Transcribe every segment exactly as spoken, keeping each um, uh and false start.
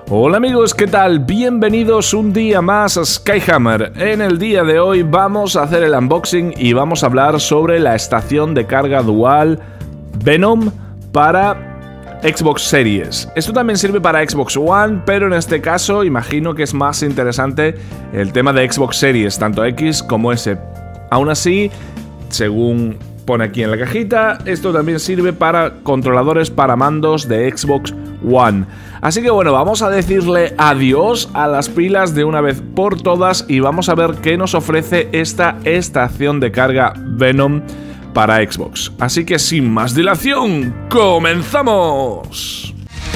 Hola amigos, ¿qué tal? Bienvenidos un día más a Skyhammer. En el día de hoy vamos a hacer el unboxing y vamos a hablar sobre la estación de carga dual Venom para Xbox Series. Esto también sirve para Xbox One, pero en este caso imagino que es más interesante el tema de Xbox Series, tanto X como S. Aún así, según pone aquí en la cajita, esto también sirve para controladores para mandos de Xbox One. Así que bueno, vamos a decirle adiós a las pilas de una vez por todas y vamos a ver qué nos ofrece esta estación de carga Venom para Xbox. Así que sin más dilación, ¡comenzamos!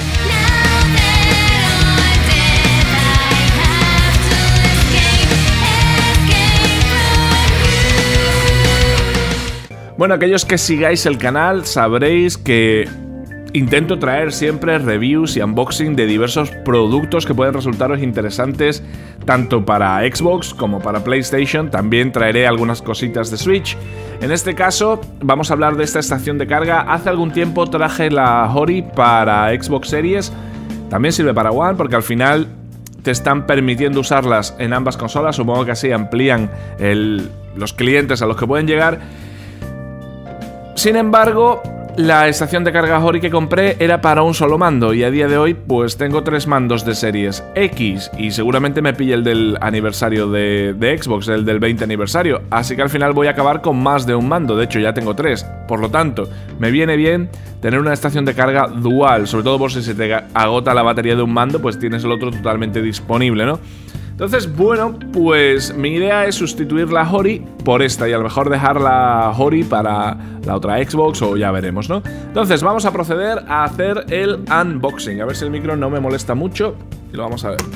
Bueno, aquellos que sigáis el canal sabréis que intento traer siempre reviews y unboxing de diversos productos que pueden resultaros interesantes tanto para Xbox como para PlayStation. También traeré algunas cositas de Switch. En este caso vamos a hablar de esta estación de carga. Hace algún tiempo traje la Hori para Xbox Series. También sirve para One porque al final te están permitiendo usarlas en ambas consolas. Supongo que así amplían el, los clientes a los que pueden llegar. Sin embargo, la estación de carga Hori que compré era para un solo mando y a día de hoy pues tengo tres mandos de series X y seguramente me pille el del aniversario de, de Xbox, el del veinte aniversario, así que al final voy a acabar con más de un mando. De hecho ya tengo tres, por lo tanto me viene bien tener una estación de carga dual, sobre todo por si se te agota la batería de un mando, pues tienes el otro totalmente disponible, ¿no? Entonces, bueno, pues mi idea es sustituir la Hori por esta y a lo mejor dejar la Hori para la otra Xbox o ya veremos, ¿no? Entonces, vamos a proceder a hacer el unboxing. A ver si el micro no me molesta mucho y lo vamos a ver.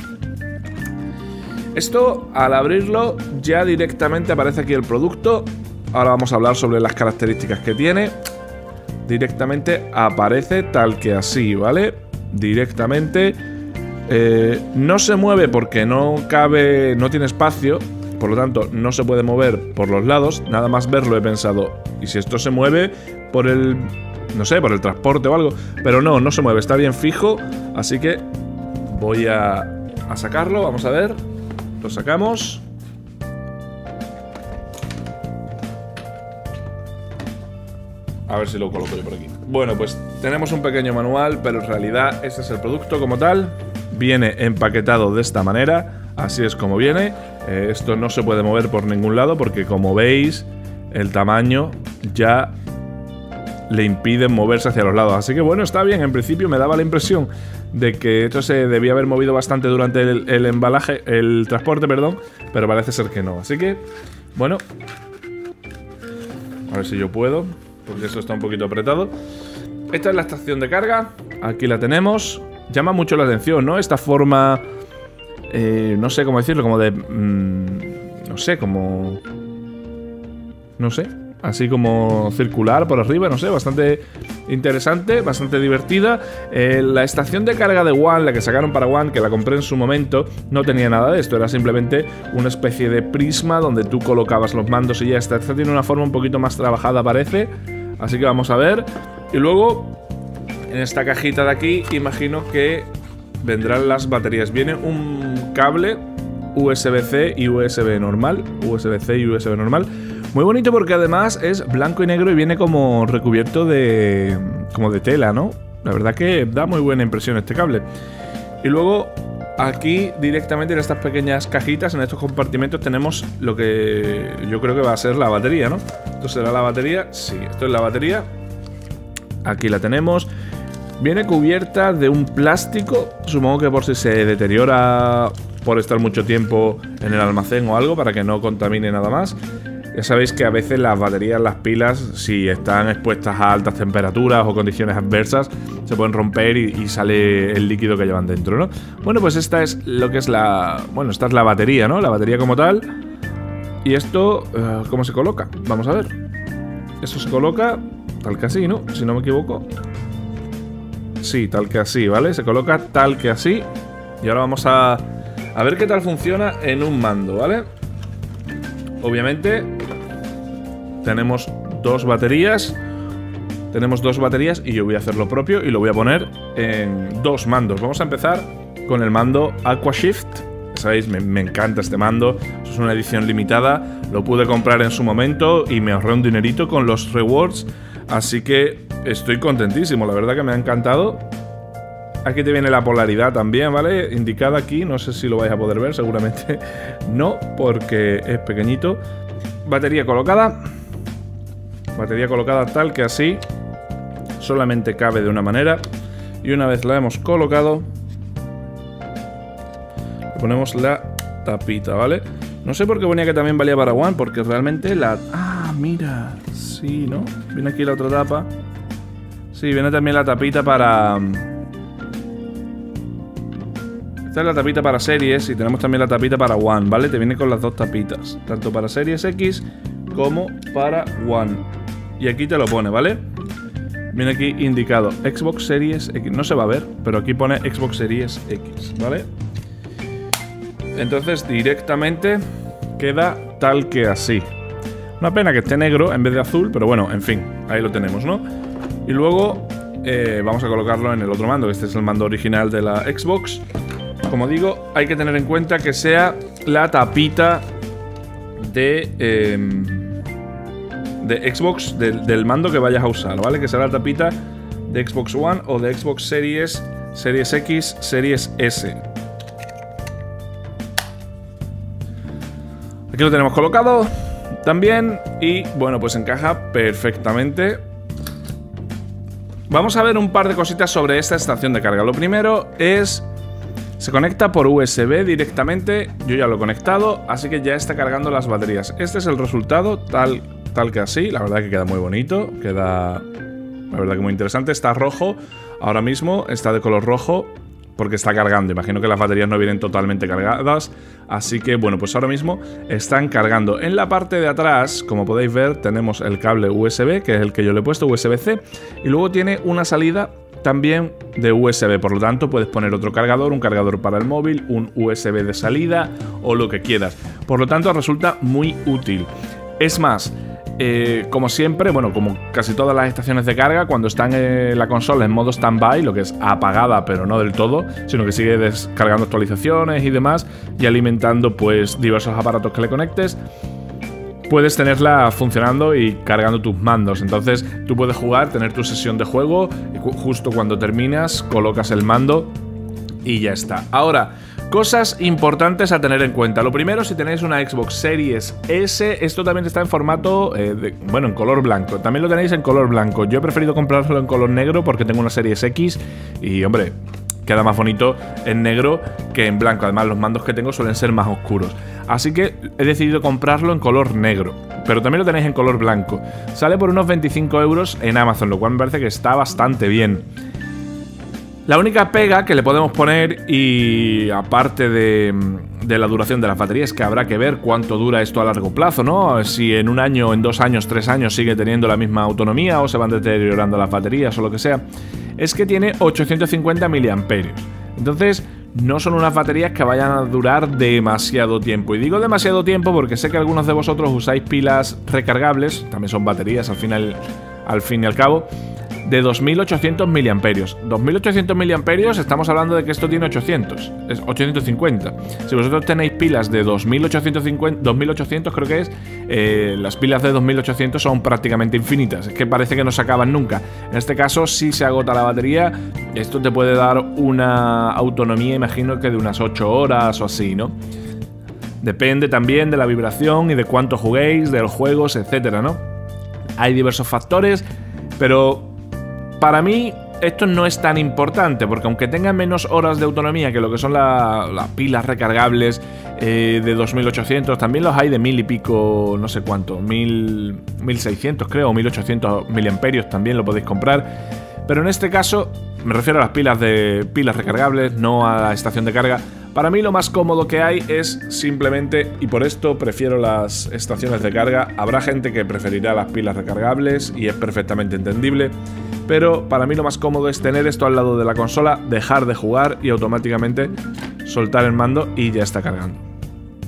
Esto, al abrirlo, ya directamente aparece aquí el producto. Ahora vamos a hablar sobre las características que tiene. Directamente aparece tal que así, ¿vale? Directamente... Eh, no se mueve porque no cabe, no tiene espacio, por lo tanto no se puede mover por los lados. Nada más verlo he pensado, ¿y si esto se mueve por el, no sé, por el transporte o algo? Pero no, no se mueve, está bien fijo, así que voy a, a sacarlo, vamos a ver. Lo sacamos. A ver si lo coloco yo por aquí. Bueno, pues tenemos un pequeño manual, pero en realidad este es el producto como tal. Viene empaquetado de esta manera, así es como viene. Eh, esto no se puede mover por ningún lado porque, como veis, el tamaño ya le impide moverse hacia los lados. Así que bueno, está bien. En principio me daba la impresión de que esto se debía haber movido bastante durante el, el embalaje, el transporte, perdón, pero parece ser que no. Así que, bueno, a ver si yo puedo, porque eso está un poquito apretado. Esta es la estación de carga, aquí la tenemos. Llama mucho la atención, ¿no? Esta forma, eh, no sé cómo decirlo, como de... Mmm, no sé, como... No sé, así como circular por arriba, no sé, bastante interesante, bastante divertida. Eh, la estación de carga de One, la que sacaron para One, que la compré en su momento, no tenía nada de esto. Era simplemente una especie de prisma donde tú colocabas los mandos y ya está. Esta tiene una forma un poquito más trabajada, parece. Así que vamos a ver. Y luego... en esta cajita de aquí, imagino que vendrán las baterías. Viene un cable U S B C y U S B normal. U S B C y U S B normal. Muy bonito porque además es blanco y negro y viene como recubierto de... como de tela, ¿no? La verdad que da muy buena impresión este cable. Y luego aquí directamente en estas pequeñas cajitas, en estos compartimentos, tenemos lo que yo creo que va a ser la batería, ¿no? ¿Esto será la batería? Sí, esto es la batería. Aquí la tenemos. Viene cubierta de un plástico, supongo que por si se deteriora por estar mucho tiempo en el almacén o algo, para que no contamine nada más. Ya sabéis que a veces las baterías, las pilas, si están expuestas a altas temperaturas o condiciones adversas, se pueden romper y, y sale el líquido que llevan dentro, ¿no? Bueno, pues esta es lo que es la... bueno, esta es la batería, ¿no? La batería como tal. Y esto, uh, ¿cómo se coloca? Vamos a ver. Esto se coloca tal que así, ¿no? Si no me equivoco. Sí, tal que así, ¿vale? Se coloca tal que así. Y ahora vamos a, a ver qué tal funciona en un mando, ¿vale? Obviamente tenemos dos baterías. Tenemos dos baterías y yo voy a hacer lo propio y lo voy a poner en dos mandos. Vamos a empezar con el mando Aquashift. Sabéis, me, me encanta este mando. Es una edición limitada. Lo pude comprar en su momento y me ahorré un dinerito con los rewards. Así que estoy contentísimo. La verdad que me ha encantado. Aquí te viene la polaridad también, ¿vale? Indicada aquí. No sé si lo vais a poder ver. Seguramente no, porque es pequeñito. Batería colocada. Batería colocada tal que así solamente cabe de una manera. Y una vez la hemos colocado, le ponemos la tapita, ¿vale? No sé por qué ponía que también valía para One, porque realmente la... Ah, mira. Sí, ¿no? Viene aquí la otra tapa. Sí, viene también la tapita para... Esta es la tapita para series y tenemos también la tapita para One, ¿vale? Te viene con las dos tapitas, tanto para series X como para One. Y aquí te lo pone, ¿vale? Viene aquí indicado Xbox Series X. No se va a ver, pero aquí pone Xbox Series X, ¿vale? Entonces directamente queda tal que así. Una pena que esté negro en vez de azul, pero bueno, en fin, ahí lo tenemos, ¿no? Y luego eh, vamos a colocarlo en el otro mando, que este es el mando original de la Xbox. Como digo, hay que tener en cuenta que sea la tapita de... Eh, de Xbox, del, del mando que vayas a usar, ¿vale? Que será la tapita de Xbox One o de Xbox Series, Series X, Series S. Aquí lo tenemos colocado también y, bueno, pues encaja perfectamente. Vamos a ver un par de cositas sobre esta estación de carga. Lo primero es... Se conecta por U S B directamente. Yo ya lo he conectado, así que ya está cargando las baterías. Este es el resultado, tal... Tal que así, la verdad que queda muy bonito. Queda, la verdad que muy interesante. Está rojo, ahora mismo está de color rojo porque está cargando. Imagino que las baterías no vienen totalmente cargadas. Así que bueno, pues ahora mismo están cargando. En la parte de atrás, como podéis ver, tenemos el cable U S B, que es el que yo le he puesto, U S B C. Y luego tiene una salida también de U S B, por lo tanto puedes poner otro cargador, un cargador para el móvil, un U S B de salida o lo que quieras. Por lo tanto resulta muy útil. Es más... Eh, como siempre, bueno, como casi todas las estaciones de carga, cuando están eh, la consola en modo stand-by, lo que es apagada pero no del todo, sino que sigue descargando actualizaciones y demás y alimentando pues diversos aparatos que le conectes, puedes tenerla funcionando y cargando tus mandos. Entonces tú puedes jugar, tener tu sesión de juego y justo cuando terminas colocas el mando y ya está. Ahora, cosas importantes a tener en cuenta. Lo primero, si tenéis una Xbox Series S, esto también está en formato, eh, de, bueno, en color blanco. También lo tenéis en color blanco. Yo he preferido comprarlo en color negro porque tengo una Series X y, hombre, queda más bonito en negro que en blanco. Además, los mandos que tengo suelen ser más oscuros. Así que he decidido comprarlo en color negro. Pero también lo tenéis en color blanco. Sale por unos veinticinco euros en Amazon, lo cual me parece que está bastante bien. La única pega que le podemos poner, y aparte de, de la duración de las baterías, que habrá que ver cuánto dura esto a largo plazo, ¿no? Si en un año, en dos años, tres años sigue teniendo la misma autonomía o se van deteriorando las baterías o lo que sea, es que tiene ochocientos cincuenta miliamperios. Entonces, no son unas baterías que vayan a durar demasiado tiempo. Y digo demasiado tiempo porque sé que algunos de vosotros usáis pilas recargables, también son baterías al final, al fin y al cabo, de dos mil ochocientos miliamperios. dos mil ochocientos miliamperios, estamos hablando de que esto tiene ochocientos, es ochocientos cincuenta. Si vosotros tenéis pilas de dos mil ochocientos cincuenta, dos mil ochocientos creo que es, eh, las pilas de dos mil ochocientos son prácticamente infinitas. Es que parece que no se acaban nunca. En este caso, si se agota la batería, esto te puede dar una autonomía, imagino que de unas ocho horas o así, ¿no? Depende también de la vibración y de cuánto juguéis, de los juegos, etcétera, ¿no? Hay diversos factores, pero para mí esto no es tan importante, porque aunque tengan menos horas de autonomía que lo que son las la pilas recargables eh, de dos mil ochocientos, también los hay de mil y pico, no sé cuánto, mil, mil seiscientos creo, o mil ochocientos miliamperios también lo podéis comprar. Pero en este caso me refiero a las pilas de pilas recargables, no a la estación de carga. Para mí lo más cómodo que hay es simplemente, y por esto prefiero las estaciones de carga. Habrá gente que preferirá las pilas recargables y es perfectamente entendible, pero para mí lo más cómodo es tener esto al lado de la consola, dejar de jugar y automáticamente soltar el mando y ya está cargando.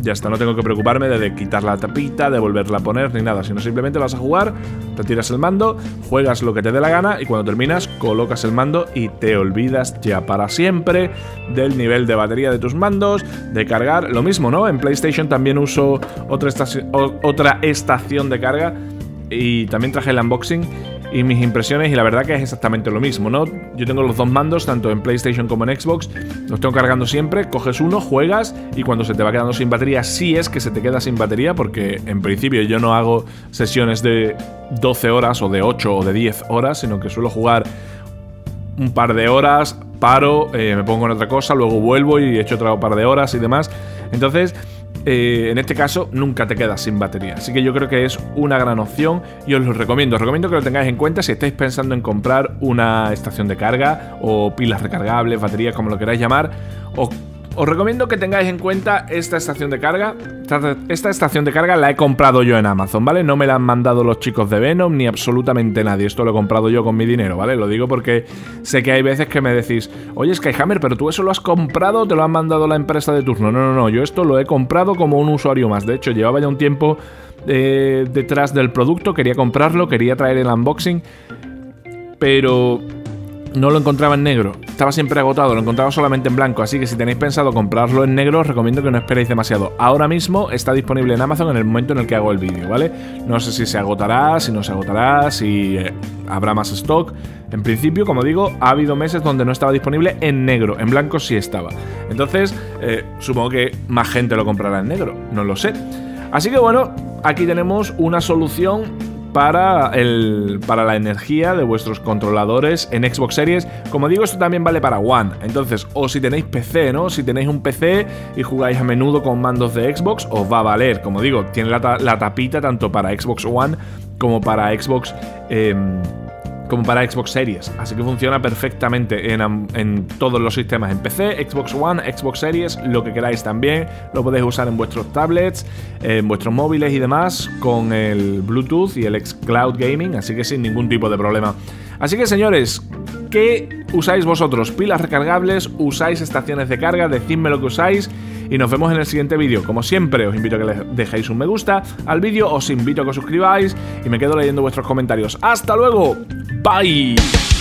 Ya está, no tengo que preocuparme de, de quitar la tapita, de volverla a poner, ni nada, sino simplemente vas a jugar, retiras el mando, juegas lo que te dé la gana y cuando terminas colocas el mando y te olvidas ya para siempre del nivel de batería de tus mandos, de cargar, lo mismo, ¿no? En PlayStation también uso otra estación, otra estación de carga y también traje el unboxing y mis impresiones y la verdad que es exactamente lo mismo, ¿no? Yo tengo los dos mandos, tanto en PlayStation como en Xbox, los tengo cargando siempre, coges uno, juegas y cuando se te va quedando sin batería, sí es que se te queda sin batería, porque en principio yo no hago sesiones de doce horas o de ocho o de diez horas, sino que suelo jugar un par de horas, paro, eh, me pongo en otra cosa, luego vuelvo y echo otro par de horas y demás. Entonces, Eh, en este caso nunca te quedas sin batería, así que yo creo que es una gran opción y os lo recomiendo, os recomiendo que lo tengáis en cuenta si estáis pensando en comprar una estación de carga o pilas recargables, baterías, como lo queráis llamar. Os, os recomiendo que tengáis en cuenta esta estación de carga. Esta, esta estación de carga la he comprado yo en Amazon, ¿vale? No me la han mandado los chicos de Venom ni absolutamente nadie, esto lo he comprado yo con mi dinero, ¿vale? Lo digo porque sé que hay veces que me decís, oye Skyhammer, pero tú eso lo has comprado o te lo han mandado la empresa de turno. No, no, no, yo esto lo he comprado como un usuario más. De hecho, llevaba ya un tiempo eh, detrás del producto, quería comprarlo, quería traer el unboxing, pero no lo encontraba en negro, estaba siempre agotado, lo encontraba solamente en blanco, así que si tenéis pensado comprarlo en negro os recomiendo que no esperéis demasiado. Ahora mismo está disponible en Amazon en el momento en el que hago el vídeo, ¿vale? No sé si se agotará, si no se agotará, si eh, habrá más stock. En principio, como digo, ha habido meses donde no estaba disponible en negro, en blanco sí estaba. Entonces, eh, supongo que más gente lo comprará en negro, no lo sé. Así que bueno, aquí tenemos una solución Para, el, para la energía de vuestros controladores en Xbox Series. Como digo, esto también vale para One. Entonces, o si tenéis P C, ¿no? Si tenéis un P C y jugáis a menudo con mandos de Xbox, os va a valer. Como digo, tiene la, ta la tapita tanto para Xbox One como para Xbox eh, como para Xbox Series, así que funciona perfectamente en, en todos los sistemas, en P C, Xbox One, Xbox Series, lo que queráis también, lo podéis usar en vuestros tablets, en vuestros móviles y demás, con el Bluetooth y el xCloud Gaming, así que sin ningún tipo de problema. Así que señores, ¿qué usáis vosotros? ¿Pilas recargables? ¿Usáis estaciones de carga? Decidme lo que usáis y nos vemos en el siguiente vídeo. Como siempre, os invito a que le dejéis un me gusta al vídeo, os invito a que os suscribáis y me quedo leyendo vuestros comentarios. ¡Hasta luego! ¡Bye!